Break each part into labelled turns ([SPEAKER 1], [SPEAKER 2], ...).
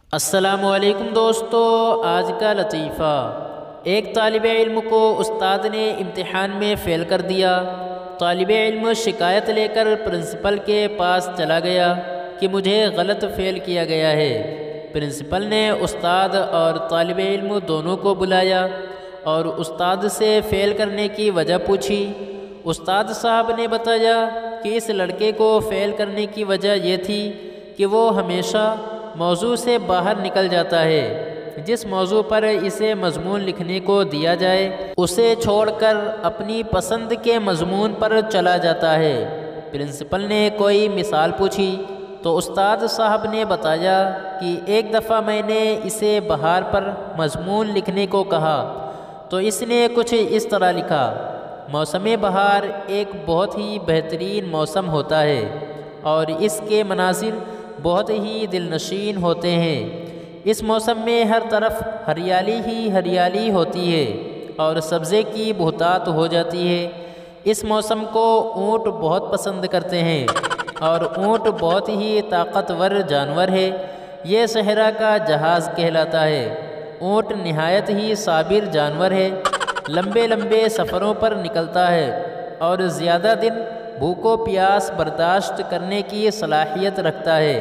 [SPEAKER 1] السلام علیکم دوستو، آج کا لطیفہ۔ ایک طالب علم کو استاد نے امتحان میں فیل کر دیا۔ طالب علم شکایت لے کر پرنسپل کے پاس چلا گیا کہ مجھے غلط فیل کیا گیا ہے۔ پرنسپل نے استاد اور طالب علم دونوں کو بلایا اور استاد سے فیل کرنے کی وجہ پوچھی۔ استاد صاحب نے بتایا کہ اس لڑکے کو فیل کرنے کی وجہ یہ تھی کہ وہ ہمیشہ موضوع سے باہر نکل جاتا ہے۔ جس موضوع پر اسے مضمون لکھنے کو دیا جائے اسے چھوڑ کر اپنی پسند کے مضمون پر چلا جاتا ہے۔ پرنسپل نے کوئی مثال پوچھی تو استاد صاحب نے بتایا کہ ایک دفعہ میں نے اسے بہار پر مضمون لکھنے کو کہا تو اس نے کچھ اس طرح لکھا: موسم بہار ایک بہت ہی بہترین موسم ہوتا ہے اور اس کے مناظر بہت ہی دلنشین ہوتے ہیں۔ اس موسم میں ہر طرف ہریالی ہی ہریالی ہوتی ہے اور سبزے کی بہتات ہو جاتی ہے۔ اس موسم کو اونٹ بہت پسند کرتے ہیں اور اونٹ بہت ہی طاقتور جانور ہے۔ یہ صحرا کا جہاز کہلاتا ہے۔ اونٹ نہایت ہی صابر جانور ہے، لمبے لمبے سفروں پر نکلتا ہے اور زیادہ دن بھوک و پیاس برداشت کرنے کی صلاحیت رکھتا ہے۔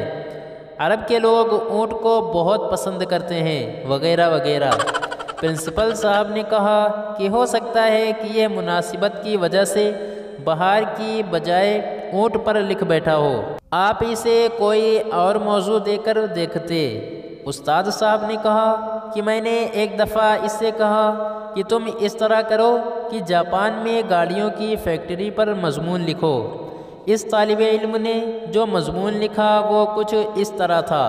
[SPEAKER 1] عرب کے لوگ اونٹ کو بہت پسند کرتے ہیں، وغیرہ وغیرہ۔ پرنسپل صاحب نے کہا کہ ہو سکتا ہے کہ یہ مناسبت کی وجہ سے بہار کی بجائے اونٹ پر لکھ بیٹھا ہو، آپ اسے کوئی اور موضوع دے کر دیکھتے۔ استاد صاحب نے کہا کہ میں نے ایک دفعہ اس سے کہا کہ تم اس طرح کرو کہ جاپان میں گاڑیوں کی فیکٹری پر مضمون لکھو۔ اس طالب علم نے جو مضمون لکھا وہ کچھ اس طرح تھا: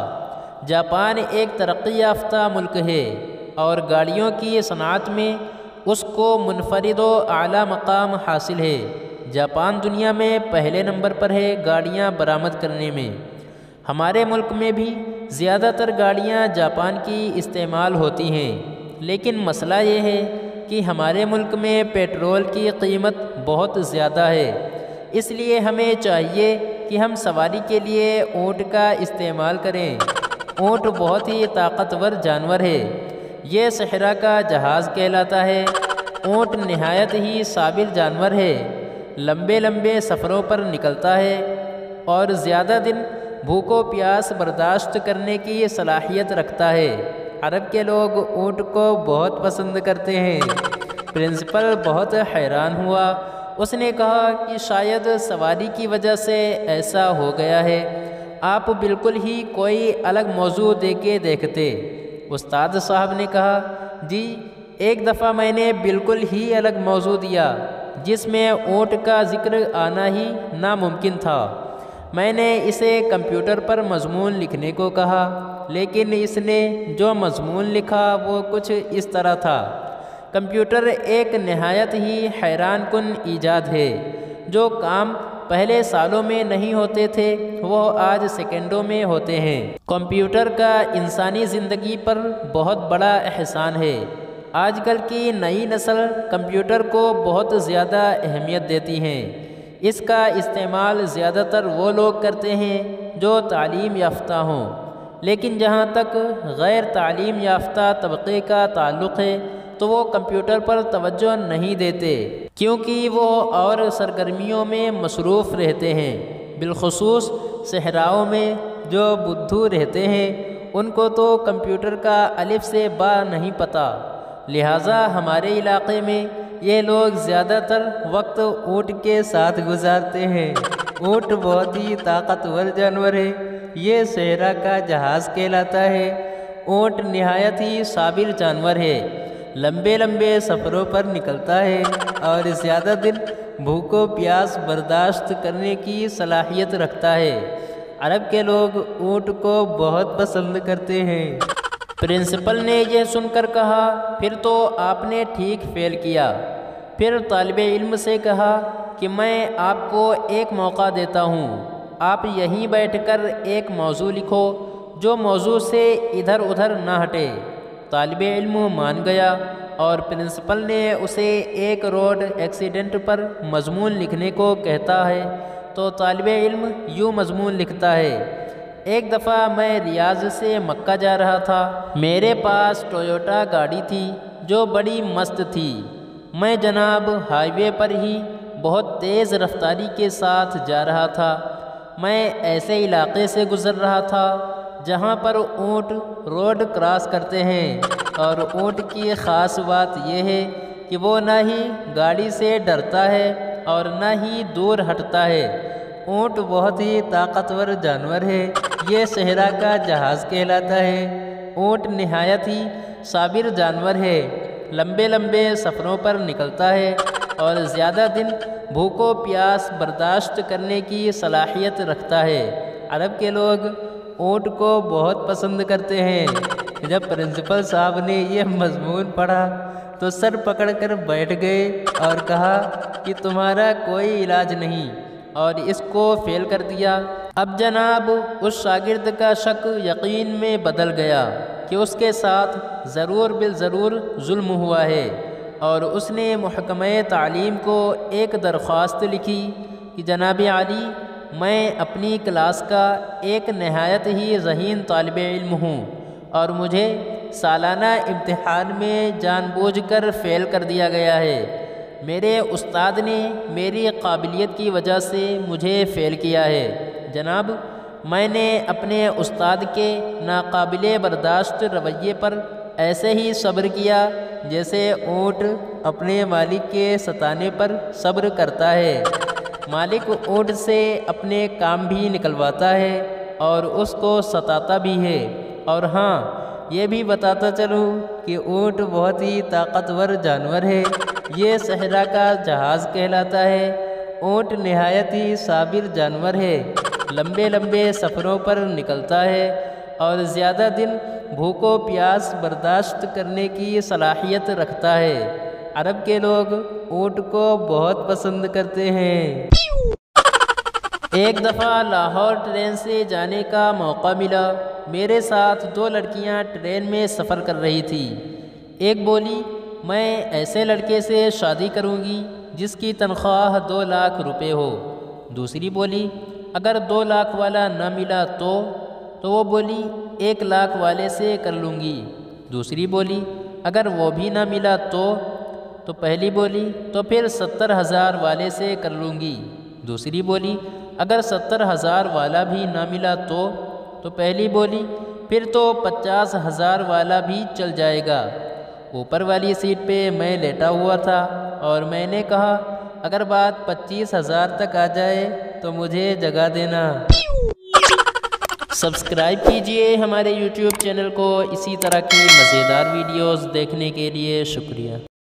[SPEAKER 1] جاپان ایک ترقی یافتہ ملک ہے اور گاڑیوں کی صنعت میں اس کو منفرد و اعلیٰ مقام حاصل ہے۔ جاپان دنیا میں پہلے نمبر پر ہے گاڑیاں برآمد کرنے میں۔ ہمارے ملک میں بھی زیادہ تر گاڑیاں جاپان کی استعمال ہوتی ہیں، لیکن مسئلہ یہ ہے کہ ہمارے ملک میں پیٹرول کی قیمت بہت زیادہ ہے۔ اس لیے ہمیں چاہیے کہ ہم سواری کے لیے اونٹ کا استعمال کریں۔ اونٹ بہت ہی طاقتور جانور ہے۔ یہ صحرا کا جہاز کہلاتا ہے۔ اونٹ نہایت ہی صابر جانور ہے، لمبے لمبے سفروں پر نکلتا ہے اور زیادہ دن بھوک و پیاس برداشت کرنے کی صلاحیت رکھتا ہے۔ عرب کے لوگ اونٹ کو بہت پسند کرتے ہیں۔ پرنسپل بہت حیران ہوا۔ اس نے کہا کہ شاید سواری کی وجہ سے ایسا ہو گیا ہے، آپ بالکل ہی کوئی الگ موضوع دے کے دیکھتے۔ استاد صاحب نے کہا جی، ایک دفعہ میں نے بالکل ہی الگ موضوع دیا جس میں اونٹ کا ذکر آنا ہی ناممکن تھا۔ میں نے اسے کمپیوٹر پر مضمون لکھنے کو کہا، لیکن اس نے جو مضمون لکھا وہ کچھ اس طرح تھا: کمپیوٹر ایک نہایت ہی حیران کن ایجاد ہے۔ جو کام پہلے سالوں میں نہیں ہوتے تھے وہ آج سیکنڈوں میں ہوتے ہیں۔ کمپیوٹر کا انسانی زندگی پر بہت بڑا احسان ہے۔ آج کل کی نئی نسل کمپیوٹر کو بہت زیادہ اہمیت دیتی ہے۔ اس کا استعمال زیادہ تر وہ لوگ کرتے ہیں جو تعلیم یافتہ ہوں، لیکن جہاں تک غیر تعلیم یافتہ طبقے کا تعلق ہے تو وہ کمپیوٹر پر توجہ نہیں دیتے کیونکہ وہ اور سرگرمیوں میں مصروف رہتے ہیں۔ بالخصوص صحراؤں میں جو بدھو رہتے ہیں ان کو تو کمپیوٹر کا الف سے با نہیں پتہ، لہٰذا ہمارے علاقے میں یہ لوگ زیادہ تر وقت اونٹ کے ساتھ گزارتے ہیں۔ اونٹ بہت ہی طاقتور جانور ہے۔ یہ صحرا کا جہاز کہلاتا ہے۔ اونٹ نہایت ہی صابر جانور ہے، لمبے لمبے سفروں پر نکلتا ہے اور زیادہ دن بھوک و پیاس برداشت کرنے کی صلاحیت رکھتا ہے۔ عرب کے لوگ اونٹ کو بہت پسند کرتے ہیں۔ پرنسپل نے یہ سن کر کہا پھر تو آپ نے ٹھیک فیل کیا۔ پھر طالب علم سے کہا کہ میں آپ کو ایک موقع دیتا ہوں، آپ یہیں بیٹھ کر ایک موضوع لکھو جو موضوع سے ادھر ادھر نہ ہٹے۔ طالب علم مان گیا اور پرنسپل نے اسے ایک روڈ ایکسیڈنٹ پر مضمون لکھنے کو کہتا ہے تو طالب علم یوں مضمون لکھتا ہے: ایک دفعہ میں ریاض سے مکہ جا رہا تھا۔ میرے پاس ٹویوٹا گاڑی تھی جو بڑی مست تھی۔ میں جناب ہائی وے پر ہی بہت تیز رفتاری کے ساتھ جا رہا تھا۔ میں ایسے علاقے سے گزر رہا تھا جہاں پر اونٹ روڈ کراس کرتے ہیں، اور اونٹ کی خاص بات یہ ہے کہ وہ نہ ہی گاڑی سے ڈرتا ہے اور نہ ہی دور ہٹتا ہے۔ اونٹ بہت ہی طاقتور جانور ہے، یہ صحرا کا جہاز کہلاتا ہے۔ اونٹ نہایت ہی صابر جانور ہے، لمبے لمبے سفروں پر نکلتا ہے اور زیادہ دن بھوک و پیاس برداشت کرنے کی صلاحیت رکھتا ہے۔ عرب کے لوگ اونٹ کو بہت پسند کرتے ہیں۔ جب پرنسپل صاحب نے یہ مضمون پڑھا تو سر پکڑ کر بیٹھ گئے اور کہا کہ تمہارا کوئی علاج نہیں، اور اس کو فیل کر دیا۔ اب جناب اس شاگرد کا شک یقین میں بدل گیا کہ اس کے ساتھ ضرور بالضرور ظلم ہوا ہے، اور اس نے محکمہ تعلیم کو ایک درخواست لکھی کہ جناب عالی، میں اپنی کلاس کا ایک نہایت ہی ذہین طالب علم ہوں، اور مجھے سالانہ امتحان میں جان بوجھ کر فیل کر دیا گیا ہے۔ میرے استاد نے میری قابلیت کی وجہ سے مجھے فیل کیا ہے۔ جناب، میں نے اپنے استاد کے ناقابل برداشت رویے پر ایسے ہی صبر کیا جیسے اونٹ اپنے مالک کے ستانے پر صبر کرتا ہے۔ مالک اونٹ سے اپنے کام بھی نکلواتا ہے اور اس کو ستاتا بھی ہے۔ اور ہاں، یہ بھی بتاتا چلوں کہ اونٹ بہت ہی طاقتور جانور ہے، یہ صحرا کا جہاز کہلاتا ہے۔ اونٹ نہایت ہی صابر جانور ہے، لمبے لمبے سفروں پر نکلتا ہے اور زیادہ دن بھوک و پیاس برداشت کرنے کی صلاحیت رکھتا ہے۔ عرب کے لوگ اونٹ کو بہت پسند کرتے ہیں۔ ایک دفعہ لاہور ٹرین سے جانے کا موقع ملا۔ میرے ساتھ دو لڑکیاں ٹرین میں سفر کر رہی تھیں۔ ایک بولی، میں ایسے لڑکے سے شادی کروں گی جس کی تنخواہ 2 لاکھ روپے ہو۔ دوسری بولی، اگر 2 لاکھ والا نہ ملا تو وہ بولی 1 لاکھ والے سے کر لوں گی۔ دوسری بولی، اگر وہ بھی نہ ملا تو پہلی بولی، تو پھر 70,000 والے سے کر لوں گی۔ دوسری بولی، اگر 70,000 والا بھی نہ ملا تو پہلی بولی، پھر تو 50,000 والا بھی چل جائے گا۔ اوپر والی سیٹ پہ میں لیٹا ہوا تھا اور میں نے کہا، اگر بات 25,000 تک آ جائے تو مجھے جگہ دینا۔ سبسکرائب کیجئے ہمارے یوٹیوب چینل کو اسی طرح کی مزیدار ویڈیوز دیکھنے کے لیے۔ شکریہ۔